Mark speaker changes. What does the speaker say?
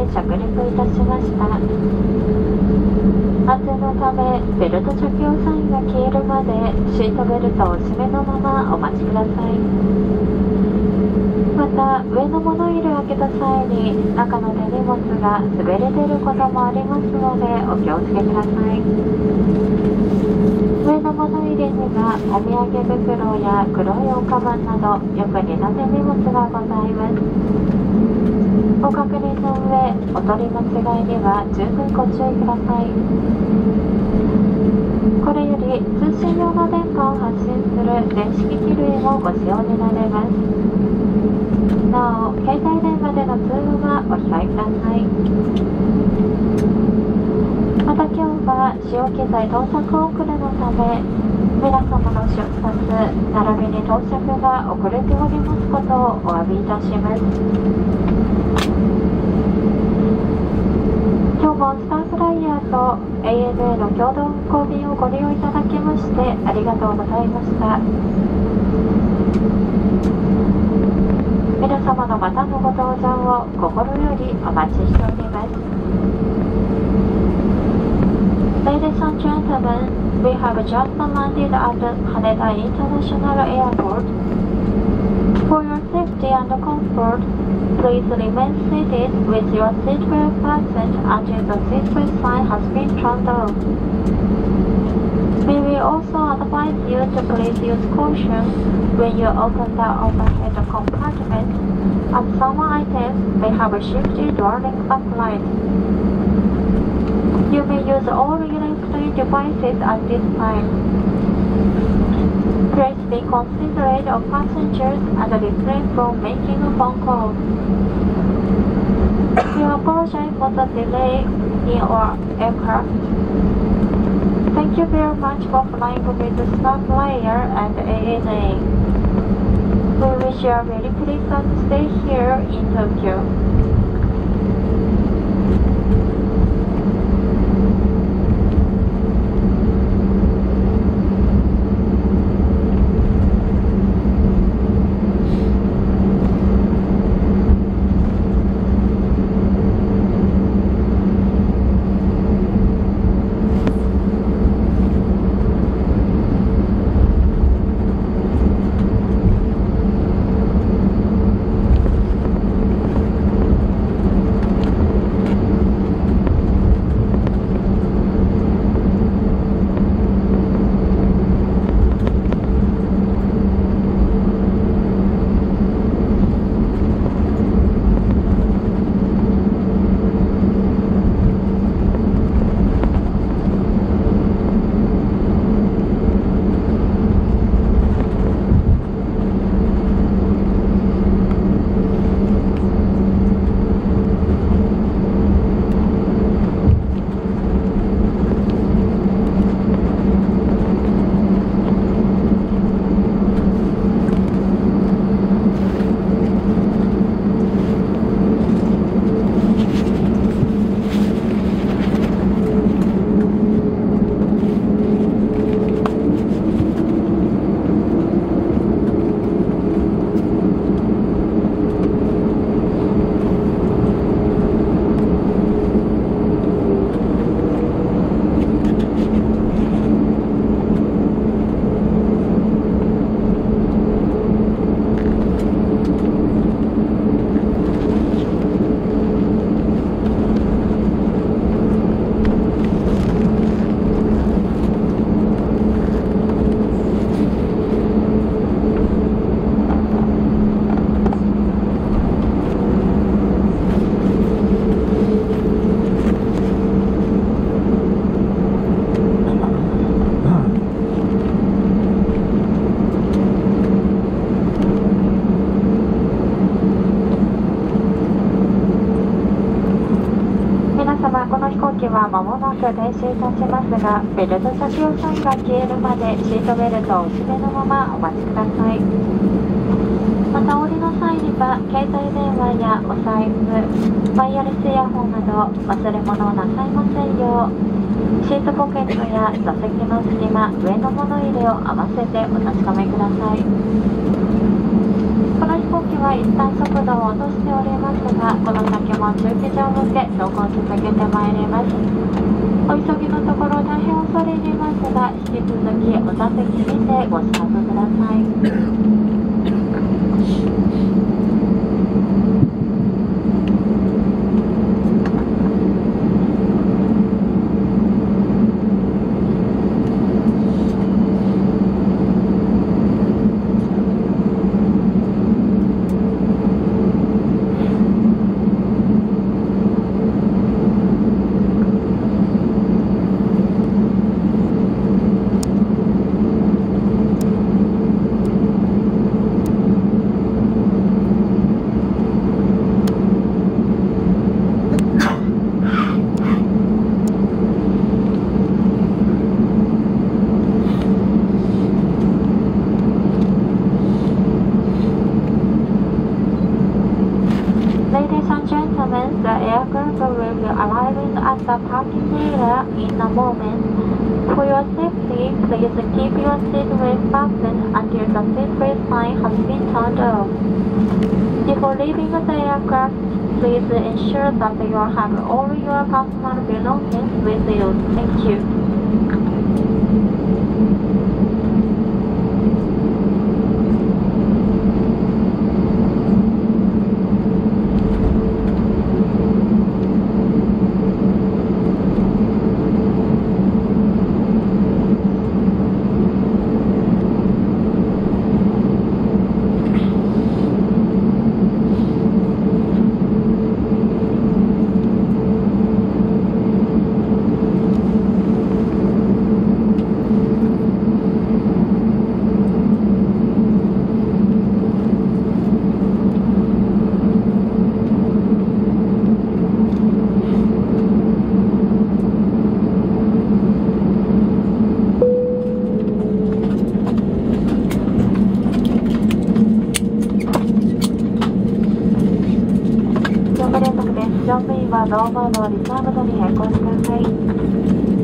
Speaker 1: 着陸いたしました。安全のためベルト着用サインが消えるまでシートベルトをお締めのままお待ちください。また上の物入れを開けた際に中の手荷物が滑り出ることもありますのでお気をつけください。上の物入れにはお土産袋や黒いおかばんなどよく似た手荷物がございます。ご確認の上、お取り間違いには十分ご注意ください。これより通信用の電波を発信する電子機器類もご使用になれます。なお、携帯電話での通話はお控えください。また今日は使用機材到着遅れのため、皆様の出発並びに到着が遅れておりますことをお詫びいたします。今日もスターフライヤーと ANA の共同運航便をご利用いただきましてありがとうございました。皆様のまたのご搭乗を心よりお待ちしております。Ladies and gentlemen, we have just landed at Haneda International Airport. For your safety and comfort, please remain seated with your seatbelt fastened until the seatbelt sign has been turned off. We will also advise you to please use caution when you open the overhead compartment, as some items may have shifted during uplight. You may use all electronic devices at this time. Please be considerate of passengers and refrain from making a phone call. We apologize for the delay in our aircraft. Thank you very much for flying with Star Flyer and ANA. We wish you a very pleasant stay here in Tokyo.は間もなく停止いたしますが、ベルト着用サインが消えるまでシートベルトをお締めのままお待ちください。また降りの際には携帯電話やお財布、ワイヤレスイヤホンなど忘れ物をなさいませんよう、シートポケットや座席の隙間、上の物入れを合わせてお確かめください。 この飛行機は一旦速度を落としておりますが、この先も駐機場向け走行を続けてまいります。お急ぎのところ大変恐れ入りますが、引き続きお座席にてご支度ください。The aircraft will be arriving at the parking area in a moment. For your safety, please keep your seat belt fastened until the seatbelt sign has been turned off. Before leaving the aircraft, please ensure that you have all your personal belongings with you. Thank you. 乗務員はドーバーのリザーブドに変更してください。